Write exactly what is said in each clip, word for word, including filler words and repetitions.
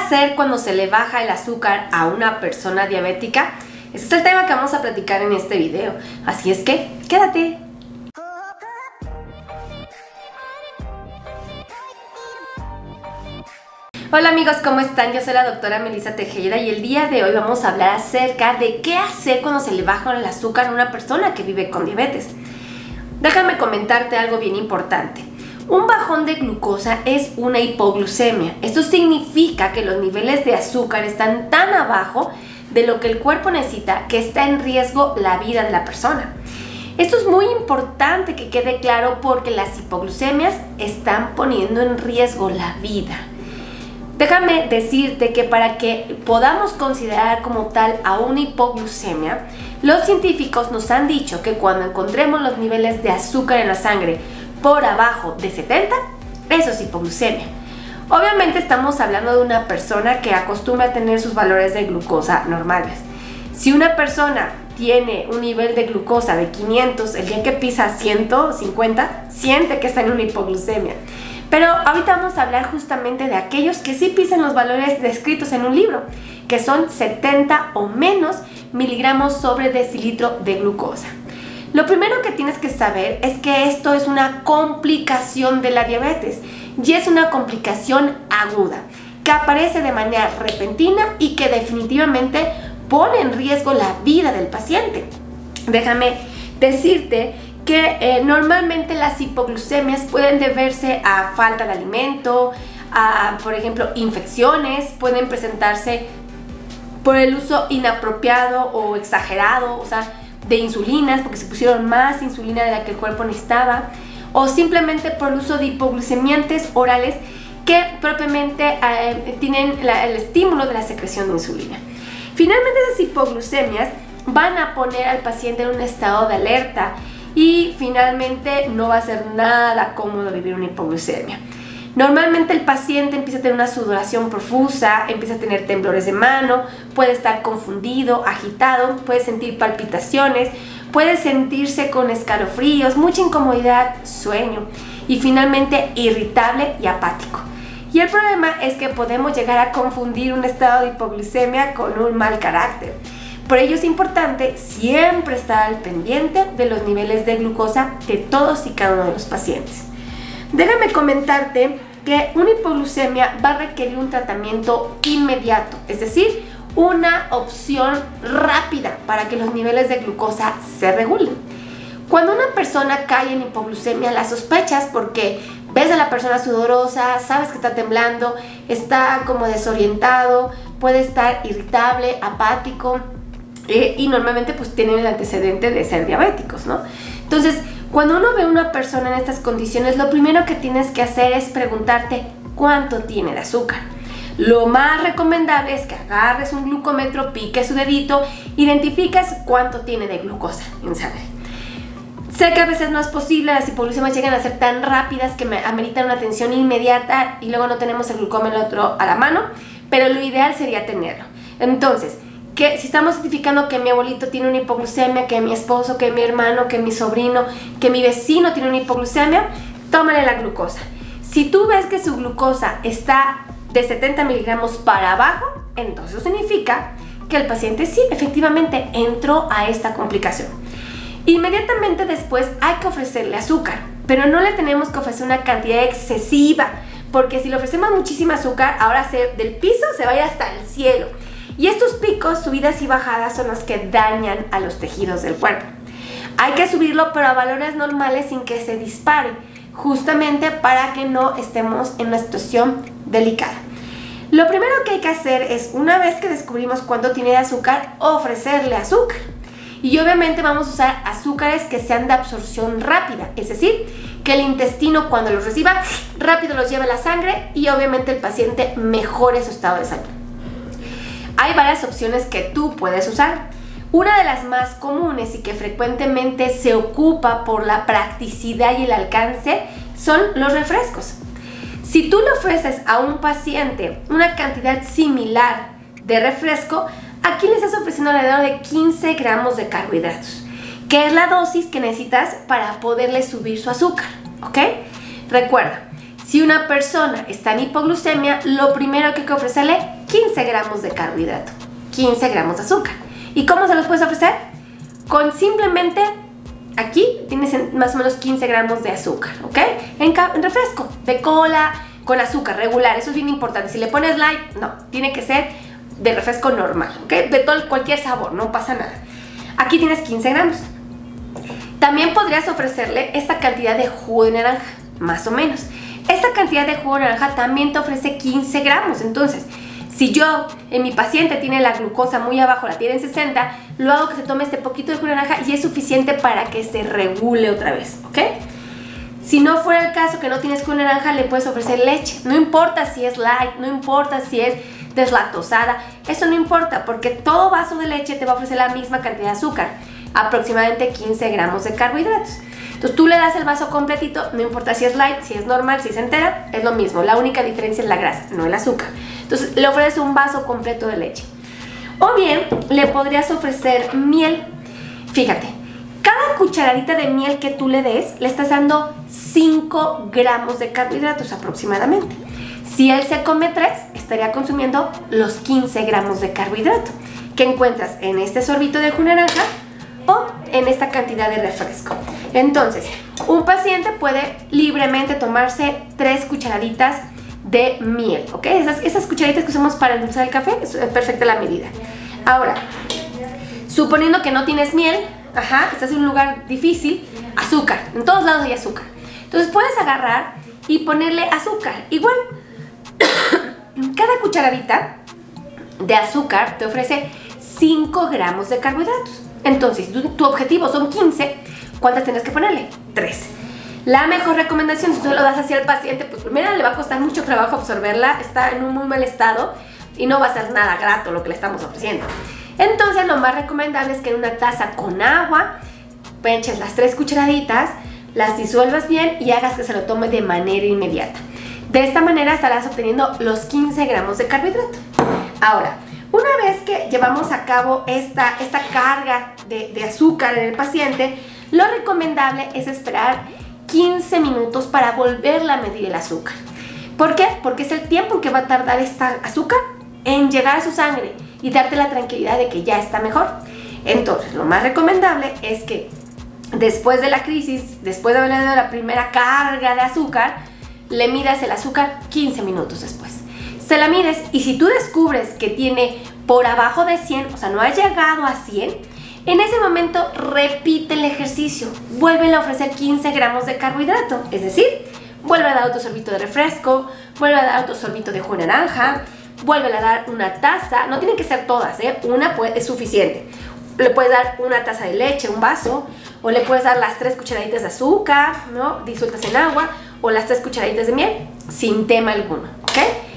hacer cuando se le baja el azúcar a una persona diabética? Ese es el tema que vamos a platicar en este video, así es que quédate. Hola amigos, ¿cómo están? Yo soy la doctora Melissa Tejeda y el día de hoy vamos a hablar acerca de qué hacer cuando se le baja el azúcar a una persona que vive con diabetes. Déjame comentarte algo bien importante. Un bajón de glucosa es una hipoglucemia. Esto significa que los niveles de azúcar están tan abajo de lo que el cuerpo necesita que está en riesgo la vida de la persona. Esto es muy importante que quede claro porque las hipoglucemias están poniendo en riesgo la vida. Déjame decirte que para que podamos considerar como tal a una hipoglucemia, los científicos nos han dicho que cuando encontremos los niveles de azúcar en la sangre por abajo de setenta, eso es hipoglucemia. Obviamente estamos hablando de una persona que acostumbra a tener sus valores de glucosa normales. Si una persona tiene un nivel de glucosa de quinientos, el día que pisa ciento cincuenta, siente que está en una hipoglucemia. Pero ahorita vamos a hablar justamente de aquellos que sí pisan los valores descritos en un libro, que son setenta o menos miligramos sobre decilitro de glucosa. Lo primero que tienes que saber es que esto es una complicación de la diabetes y es una complicación aguda que aparece de manera repentina y que definitivamente pone en riesgo la vida del paciente. Déjame decirte que eh, normalmente las hipoglucemias pueden deberse a falta de alimento, a, por ejemplo, infecciones, pueden presentarse por el uso inapropiado o exagerado, o sea, de insulinas, porque se pusieron más insulina de la que el cuerpo necesitaba, o simplemente por el uso de hipoglucemiantes orales que propiamente eh, tienen la, el estímulo de la secreción de insulina. Finalmente, esas hipoglucemias van a poner al paciente en un estado de alerta y finalmente no va a ser nada cómodo vivir una hipoglucemia. Normalmente el paciente empieza a tener una sudoración profusa, empieza a tener temblores de mano, puede estar confundido, agitado, puede sentir palpitaciones, puede sentirse con escalofríos, mucha incomodidad, sueño y finalmente irritable y apático. Y el problema es que podemos llegar a confundir un estado de hipoglucemia con un mal carácter. Por ello es importante siempre estar al pendiente de los niveles de glucosa de todos y cada uno de los pacientes. Déjame comentarte que una hipoglucemia va a requerir un tratamiento inmediato, es decir, una opción rápida para que los niveles de glucosa se regulen. Cuando una persona cae en hipoglucemia, la sospechas porque ves a la persona sudorosa, sabes que está temblando, está como desorientado, puede estar irritable, apático, Eh, y normalmente pues tienen el antecedente de ser diabéticos, ¿no? Entonces, cuando uno ve a una persona en estas condiciones, lo primero que tienes que hacer es preguntarte cuánto tiene de azúcar. Lo más recomendable es que agarres un glucómetro, piques su dedito, identificas cuánto tiene de glucosa en sangre. Sé que a veces no es posible, las hipoglucemias llegan a ser tan rápidas que me ameritan una atención inmediata y luego no tenemos el glucómetro a la mano, pero lo ideal sería tenerlo. Entonces, que si estamos identificando que mi abuelito tiene una hipoglucemia, que mi esposo, que mi hermano, que mi sobrino, que mi vecino tiene una hipoglucemia, tómale la glucosa. Si tú ves que su glucosa está de setenta miligramos para abajo, entonces eso significa que el paciente sí, efectivamente entró a esta complicación. Inmediatamente después hay que ofrecerle azúcar, pero no le tenemos que ofrecer una cantidad excesiva, porque si le ofrecemos muchísima azúcar, ahora se, del piso se va a ir hasta el cielo. Y estos picos, subidas y bajadas, son los que dañan a los tejidos del cuerpo. Hay que subirlo, pero a valores normales sin que se dispare, justamente para que no estemos en una situación delicada. Lo primero que hay que hacer es, una vez que descubrimos cuánto tiene de azúcar, ofrecerle azúcar. Y obviamente vamos a usar azúcares que sean de absorción rápida, es decir, que el intestino cuando los reciba, rápido los lleve a la sangre y obviamente el paciente mejore su estado de salud. Hay varias opciones que tú puedes usar. Una de las más comunes y que frecuentemente se ocupa por la practicidad y el alcance son los refrescos. Si tú le ofreces a un paciente una cantidad similar de refresco, aquí le estás ofreciendo alrededor de quince gramos de carbohidratos, que es la dosis que necesitas para poderle subir su azúcar, ¿ok? Recuerda, si una persona está en hipoglucemia, lo primero que hay que ofrecerle quince gramos de carbohidrato, quince gramos de azúcar. ¿Y cómo se los puedes ofrecer? Con simplemente, aquí tienes más o menos quince gramos de azúcar, ¿ok? En, en refresco, de cola, con azúcar regular, eso es bien importante. Si le pones light, no, tiene que ser de refresco normal, ¿ok? De todo, cualquier sabor, no pasa nada. Aquí tienes quince gramos. También podrías ofrecerle esta cantidad de jugo de naranja, más o menos. Esta cantidad de jugo de naranja también te ofrece quince gramos, entonces, si yo, en mi paciente tiene la glucosa muy abajo, la tiene en sesenta, lo hago que se tome este poquito de jugo de naranja y es suficiente para que se regule otra vez, ¿ok? Si no fuera el caso que no tienes jugo de naranja, le puedes ofrecer leche. No importa si es light, no importa si es deslactosada, eso no importa porque todo vaso de leche te va a ofrecer la misma cantidad de azúcar, aproximadamente quince gramos de carbohidratos. Entonces tú le das el vaso completito, no importa si es light, si es normal, si es entera, es lo mismo. La única diferencia es la grasa, no el azúcar. Entonces le ofreces un vaso completo de leche. O bien le podrías ofrecer miel. Fíjate, cada cucharadita de miel que tú le des, le estás dando cinco gramos de carbohidratos aproximadamente. Si él se come tres, estaría consumiendo los quince gramos de carbohidrato que encuentras en este sorbito de jugo de naranja o en esta cantidad de refresco. Entonces, un paciente puede libremente tomarse tres cucharaditas de miel, ¿ok? Esas, esas cucharaditas que usamos para endulzar el café, es perfecta la medida. Ahora, suponiendo que no tienes miel, ajá, estás en un lugar difícil, azúcar, en todos lados hay azúcar. Entonces puedes agarrar y ponerle azúcar, igual. Cada cucharadita de azúcar te ofrece cinco gramos de carbohidratos. Entonces, tu, tu objetivo son quince, ¿cuántas tienes que ponerle? tres. La mejor recomendación, si tú lo das así al paciente, pues primero le va a costar mucho trabajo absorberla, está en un muy mal estado y no va a ser nada grato lo que le estamos ofreciendo. Entonces, lo más recomendable es que en una taza con agua, eches las tres cucharaditas, las disuelvas bien y hagas que se lo tome de manera inmediata. De esta manera estarás obteniendo los quince gramos de carbohidrato. Ahora, una vez que llevamos a cabo esta, esta carga de, de azúcar en el paciente, lo recomendable es esperar quince minutos para volverla a medir el azúcar. ¿Por qué? Porque es el tiempo en que va a tardar esta azúcar en llegar a su sangre y darte la tranquilidad de que ya está mejor. Entonces, lo más recomendable es que después de la crisis, después de haberle dado la primera carga de azúcar, le midas el azúcar quince minutos después. Se la mides y si tú descubres que tiene por abajo de cien, o sea, no ha llegado a cien, en ese momento repite el ejercicio, vuelve a ofrecer quince gramos de carbohidrato, es decir, vuelve a dar otro sorbito de refresco, vuelve a dar otro sorbito de jugo de naranja, vuelve a dar una taza, no tienen que ser todas, ¿eh? Una puede, es suficiente. Le puedes dar una taza de leche, un vaso, o le puedes dar las tres cucharaditas de azúcar, ¿no? Disueltas en agua, o las tres cucharaditas de miel, sin tema alguno, ¿ok?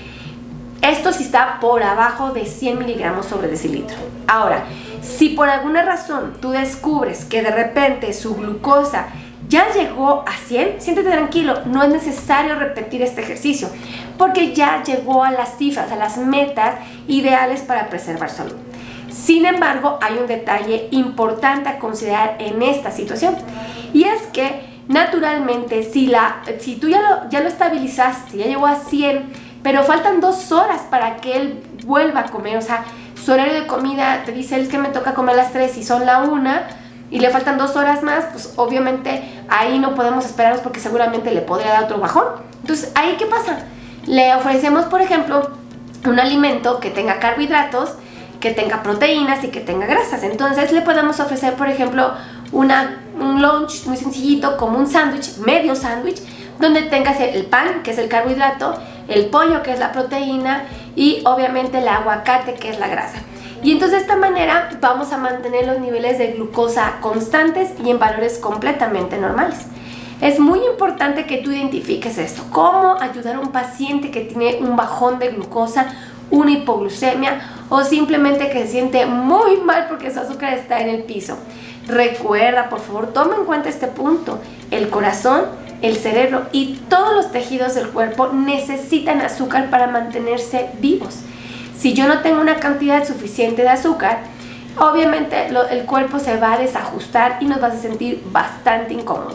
Esto sí está por abajo de cien miligramos sobre decilitro. Ahora, si por alguna razón tú descubres que de repente su glucosa ya llegó a cien, siéntete tranquilo, no es necesario repetir este ejercicio, porque ya llegó a las cifras, a las metas ideales para preservar salud. Sin embargo, hay un detalle importante a considerar en esta situación, y es que naturalmente si, la, si tú ya lo, ya lo estabilizaste, ya llegó a cien, pero faltan dos horas para que él vuelva a comer, o sea, su horario de comida te dice, es que me toca comer a las tres y son la una, y le faltan dos horas más, pues obviamente ahí no podemos esperarnos porque seguramente le podría dar otro bajón. Entonces, ¿ahí qué pasa? Le ofrecemos, por ejemplo, un alimento que tenga carbohidratos, que tenga proteínas y que tenga grasas. Entonces le podemos ofrecer, por ejemplo, una, un lunch muy sencillito, como un sándwich, medio sándwich, donde tengas el pan, que es el carbohidrato, el pollo, que es la proteína, y obviamente el aguacate, que es la grasa. Y entonces de esta manera vamos a mantener los niveles de glucosa constantes y en valores completamente normales. Es muy importante que tú identifiques esto, cómo ayudar a un paciente que tiene un bajón de glucosa, una hipoglucemia o simplemente que se siente muy mal porque su azúcar está en el piso. Recuerda, por favor, toma en cuenta este punto. El corazón, el cerebro y todos los tejidos del cuerpo necesitan azúcar para mantenerse vivos. Si yo no tengo una cantidad suficiente de azúcar, obviamente lo, el cuerpo se va a desajustar y nos vas a sentir bastante incómodos.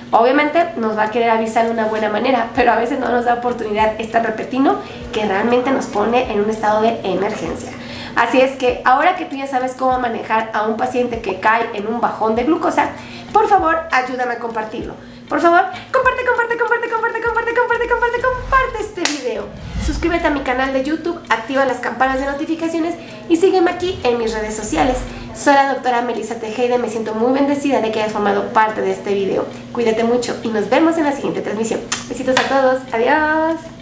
Obviamente nos va a querer avisar de una buena manera, pero a veces no nos da oportunidad este repentino que realmente nos pone en un estado de emergencia. Así es que ahora que tú ya sabes cómo manejar a un paciente que cae en un bajón de glucosa, por favor, ayúdame a compartirlo. Por favor, comparte, comparte, comparte, comparte, comparte, comparte, comparte, comparte este video. Suscríbete a mi canal de YouTube, activa las campanas de notificaciones y sígueme aquí en mis redes sociales. Soy la doctora Melissa Tejeda y me siento muy bendecida de que hayas formado parte de este video. Cuídate mucho y nos vemos en la siguiente transmisión. Besitos a todos. Adiós.